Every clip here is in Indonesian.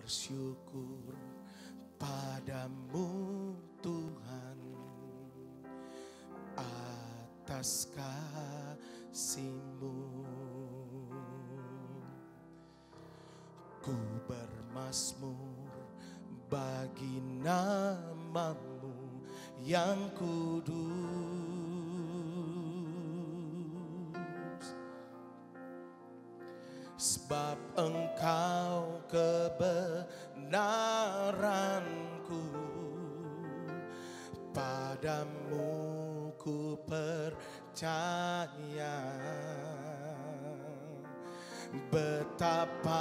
bersyukur padamu Tuhan atas kasih-Mu. Ku bermazmur bagi nama-Mu yang kudus, sebab Engkau kebenaranku, padamu ku percaya. Betapa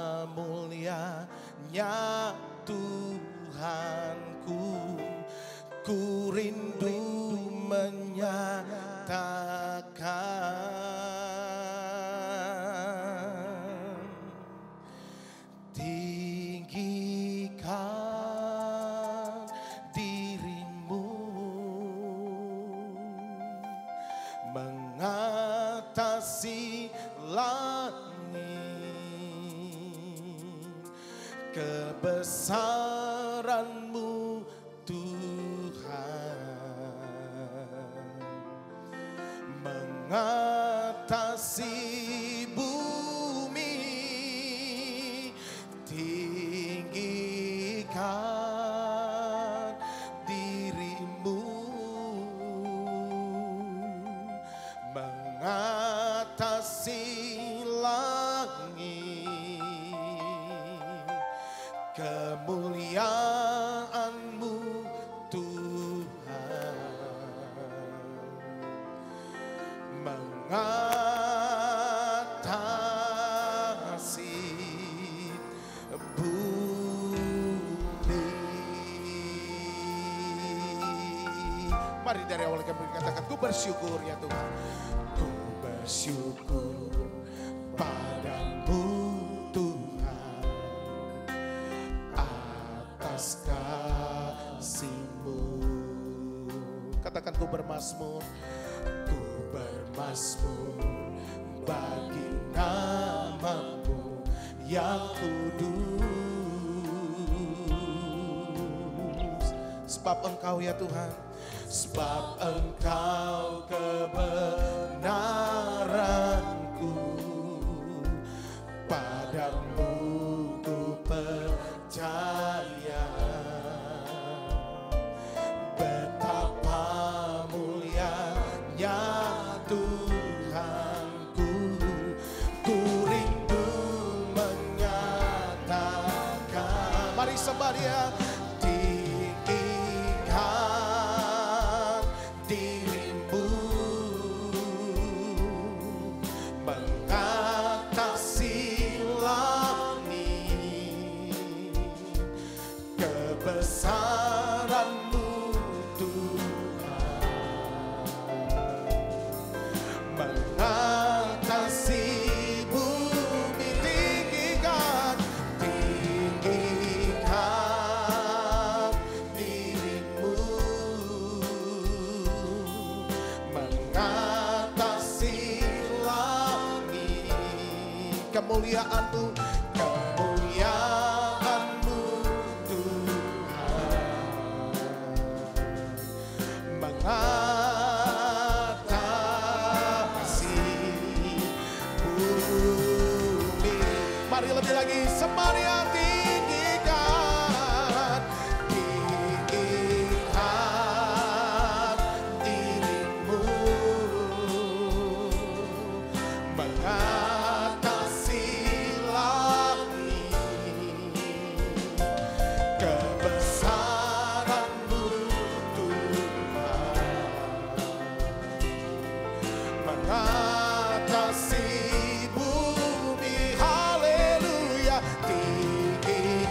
mulianya Tuhanku, ku rindu menyatakan. Tinggikan dirimu mengatasi langit, kebesaran-Mu Tuhan mengatasi bumi. Tinggikan dirimu mengatasi langit, kemuliaan-Mu Tuhan mengatasi bumi. Mari dari awal kami katakan, ku bersyukur ya Tuhan, ku bersyukur padamu Tuhan atas kasih-Mu. Katakan, ku bermazmur bagi nama-Mu yang kudus, sebab Engkau ya Tuhan, sebab Engkau kebenaranku, padamu ku percaya. Betapa mulianya Tuhanku, ku rindu menyatakan. Mari sembah Dia. Tinggikan dirimu mengatasi langit, kebesaran-Mu Tuhan mengatasi bumi. Tinggikan dirimu mengatasi langit, kemuliaan-Mu Tuhan mengatasi bumi. Mari lebih lagi sembah Dia. Tinggikan dirimu mengatasi langit, kebesaran-Mu Tuhan mengatasi bumi. Haleluya. Tinggikan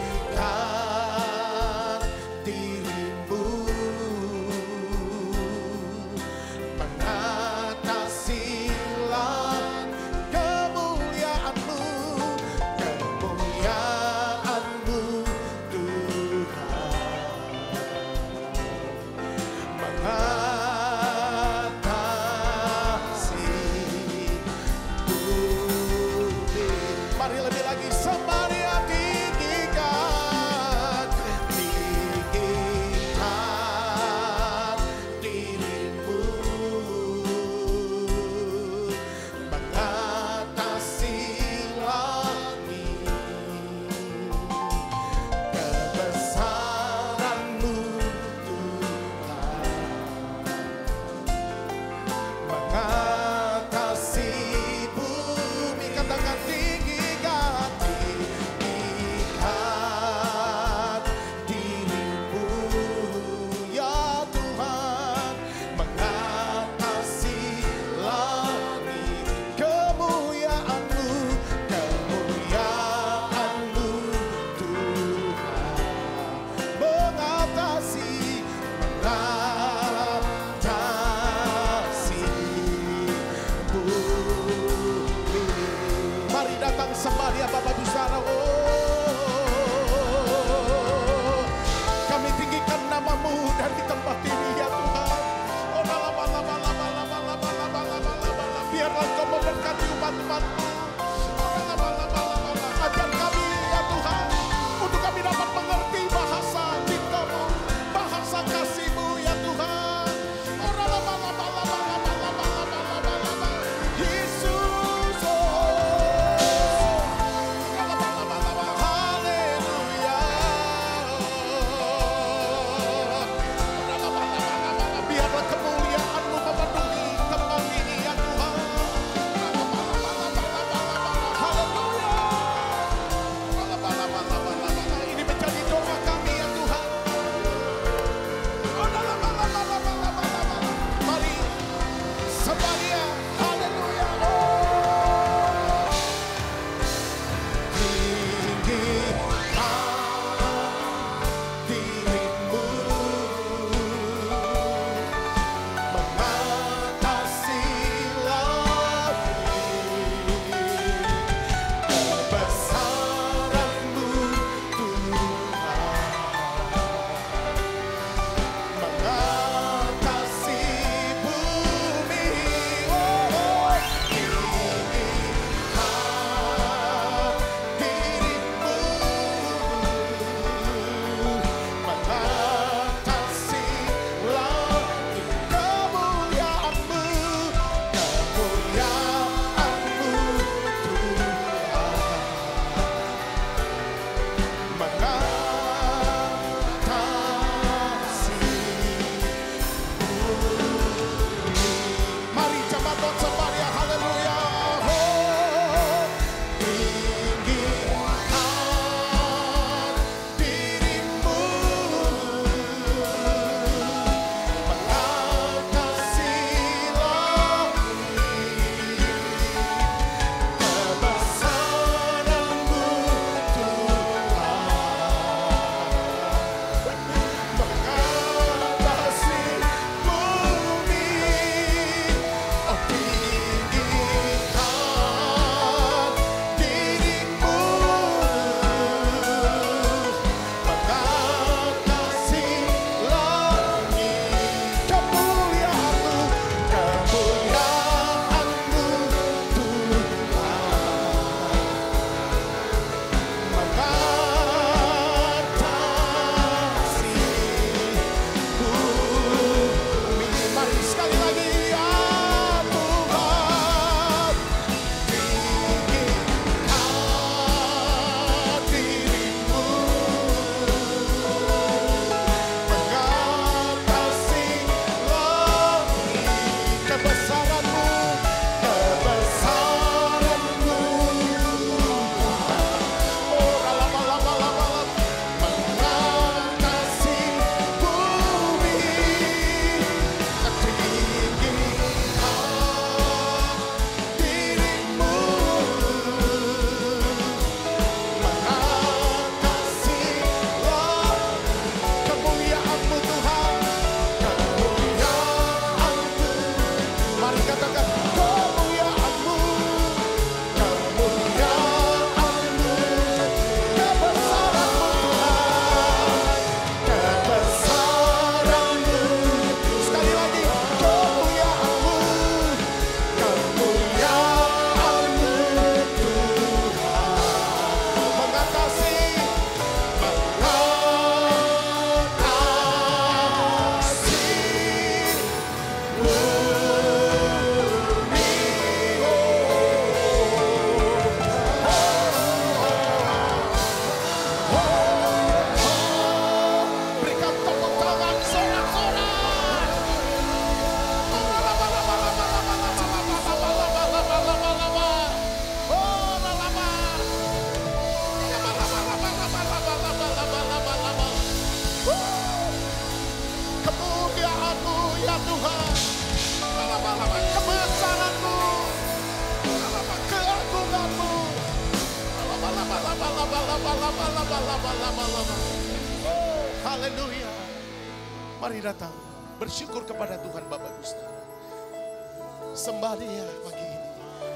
Haleluya. Mari datang bersyukur kepada Tuhan Bapak Ibu Saudara. Sembah Dia pagi ini.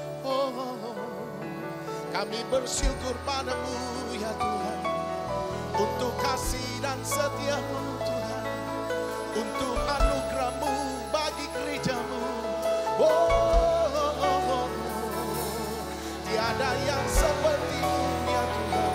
Kami bersyukur padamu ya Tuhan, untuk kasih dan setia-Mu Tuhan, untuk anugerah-Mu bagi gereja-Mu. Tiada yang seperti-Mu ya Tuhan.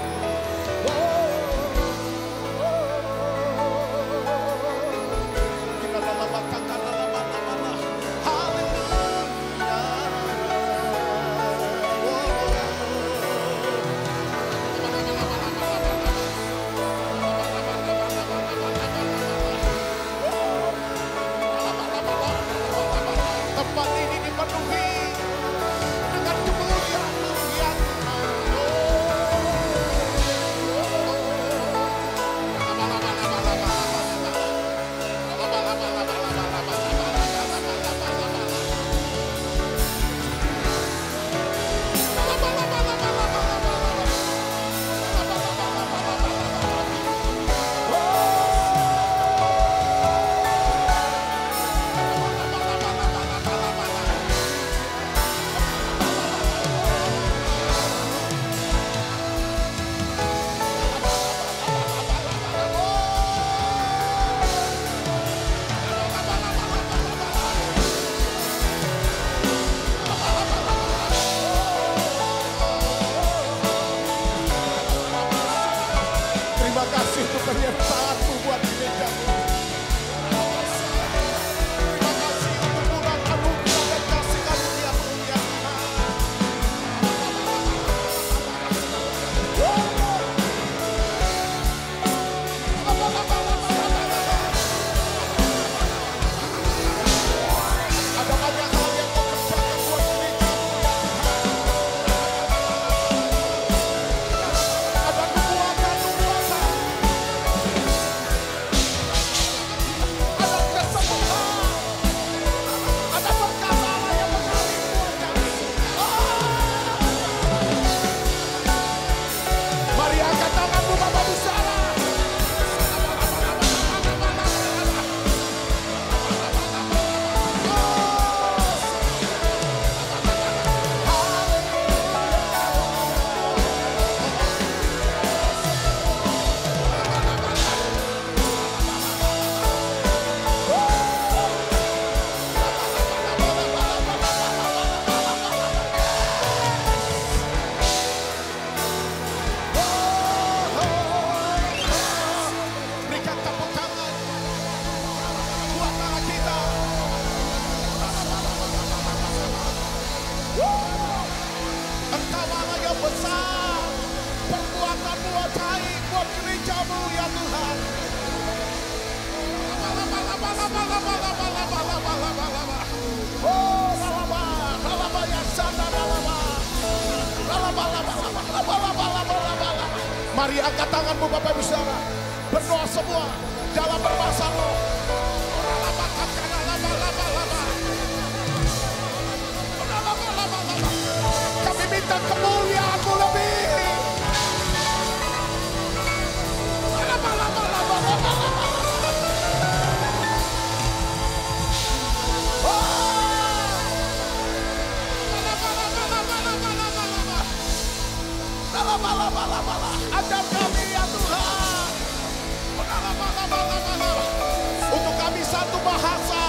Tempat ini dipenuhi dengan kemuliaan-Mu ya Tuhan. Terima kasih untuk penyertaan-Mu buat gereja-Mu. Terima kasih untuk murah anugerah dan kasih karunia-Mu ya Tuhan. Ada banyak hal yang Kau kerjakan buat gereja-Mu ya Tuhan. Ada kekuatan kuasa, ada kesembuhan, ada perkataan yang mengalir buat kami. Mari angkat tanganmu Bapak Ibu Saudara. Berikan tepuk tangan buat Allah kita. Engkau Allah yang besar, perbuatan-Mu ajaib buat gereja-Mu ya Tuhan. Mari angkat tanganmu Bapak Ibu Saudara. Berdoa semua dalam permasalahan. Kami minta kemuliaan-Mu lebih. Ajar kami ya Tuhan. Untuk kami satu bahasa.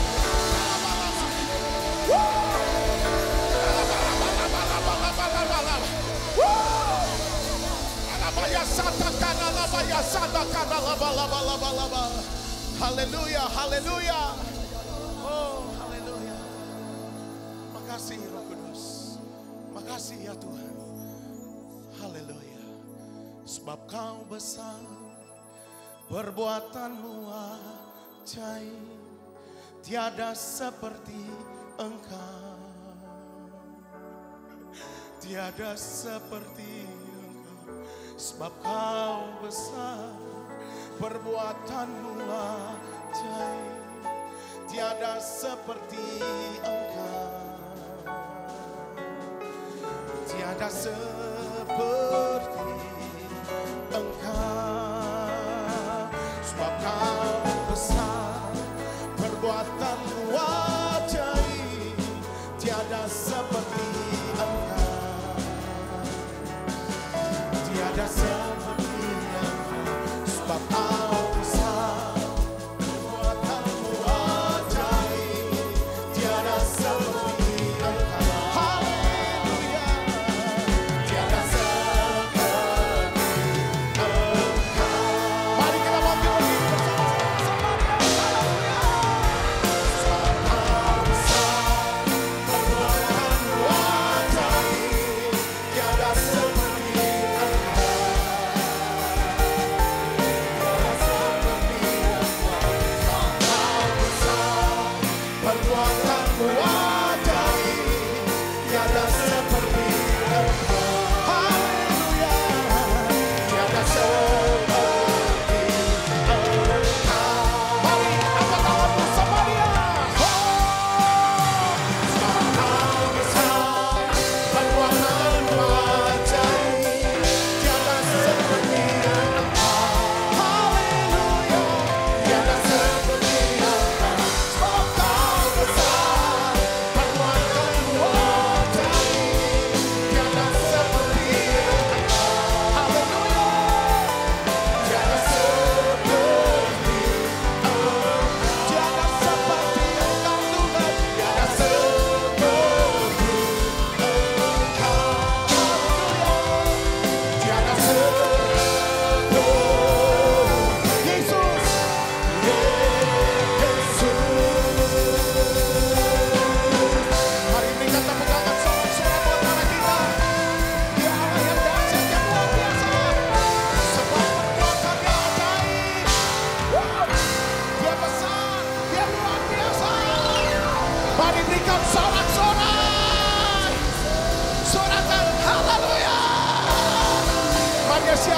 Haleluya, haleluya. Oh, haleluya. Makasih Roh Kudus. Makasih ya Tuhan. Haleluya. Sebab Kau besar, perbuatan-Mu ajaib, tiada seperti Engkau. Tiada seperti Engkau. Sebab Kau besar, perbuatan-Mu ajaib, tiada seperti Engkau. Tiada seperti Engkau.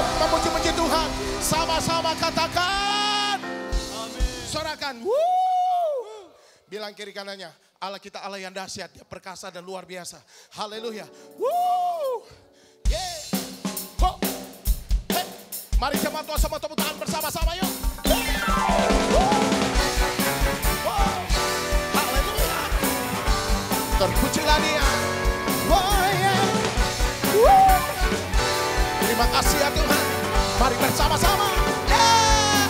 memuji-muji Tuhan. Sama-sama katakan. Sorakan. Bilang kiri kanannya, Allah kita Allah yang dahsyat, Dia perkasa dan luar biasa. Haleluya. Yeah. Ho. Hey. Mari jemaat Tuhan semua tepuk tangan bersama-sama yuk. Haleluya. Terpujilah Dia. Oh, yeah. Terima kasih ya Tuhan. Mari bersama-sama. Yeah.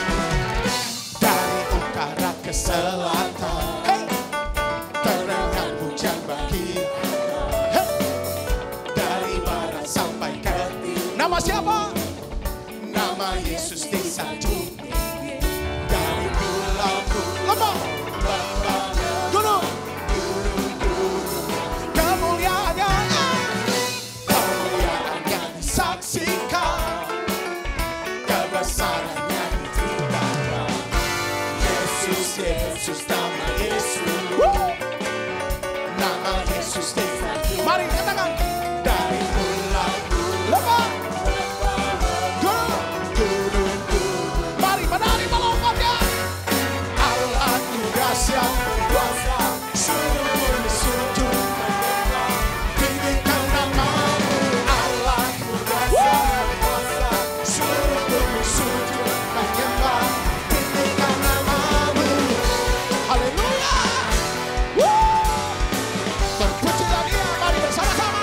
Dari utara ke selatan, hey. Terangkan hujan bagi, hey. Dari barat sampai ke timur. Nama siapa? Nama Yesus disanjung. Dari pulau-pulau, gunung, kemuliaannya disaksikan, kebesarannya ditinggalkan. Yesus, Yesus, nama Yesus, nama Yesus disanjung. Mari katakan. Dari pulau-pulau, mari menari melompatnya. Allahku dahsyat kuasa, suruh bumi sujud menyembah, tinggikan namamu. Allahku dahsyat kuasa, suruh bumi sujud menyembah, tinggikan namamu. Haleluya. Terpujilah Dia, mari bersama-sama.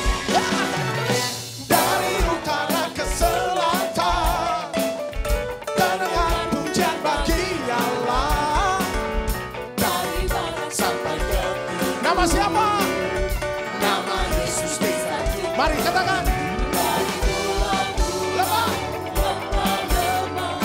Dari utara ke selatan, terdengar pujian bagi Allah. Dari barat sampai ke timur. Nama siapa? Nama Yesus disanjung. Mari katakan. Dari pulau-pulau, lembah-lembah,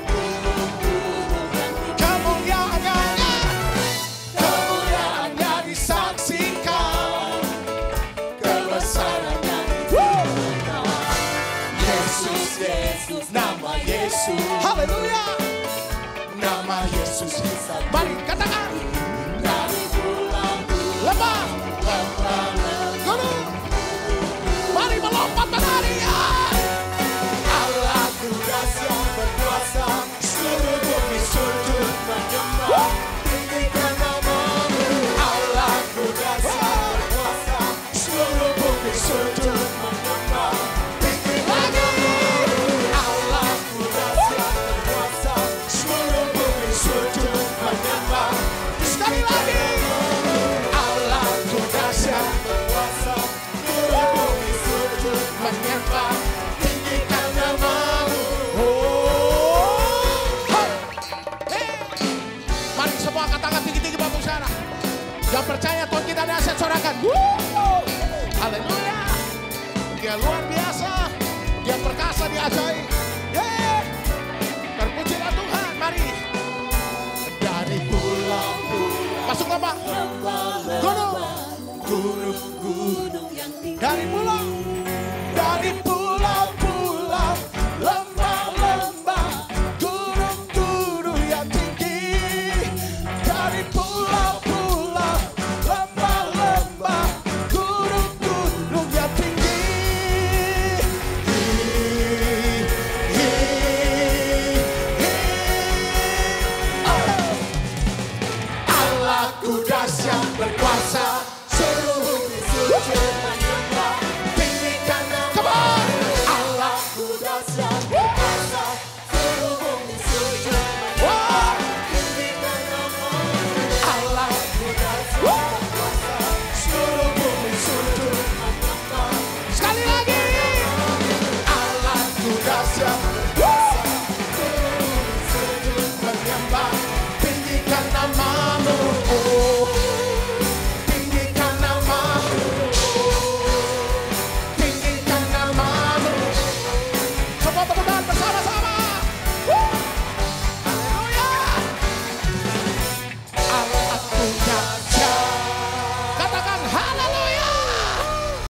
kemuliaannya disaksikan, kebesarannya ditinggalkan. Yesus, Yesus, nama Yesus. Haleluya. Nama Yesus disanjung. Mari katakan. Dari pulau-pulau, lembah, gunung, mari melompat menari. Allahku dahsyat berkuasa, seluruh bumi sujud menyembah, tinggikan namamu. Allahku dahsyat berkuasa, seluruh bumi sujud menyembah, tinggikan namamu. Allahku dahsyat berkuasa, seluruh bumi sujud menyembah. Sekali lagi. Allahku dahsyat berkuasa, seluruh bumi sujud menyembah, tinggikan namamu. Mari semua angkat tangan tinggi-tinggi Bapak Saudara. Yang percaya Tuhan kita dahsyat, sorakan. Haleluya. Dia luar biasa. Dia perkasa, dia ajaib. Terpujilah Tuhan. Mari. Dari pulau-pulau, masuk Bapak. Gunung, gunung-gunung yang tinggi. Dari pulau-pulau, lembah-lembah, gunung-gunung yang tinggi. Dari pulau-pulau, lembah-lembah, gunung-gunung yang tinggi. Allahku dahsyat berkuasa, seluruh bumi sujud menyembah, tinggikan namamu. Allahku dahsyat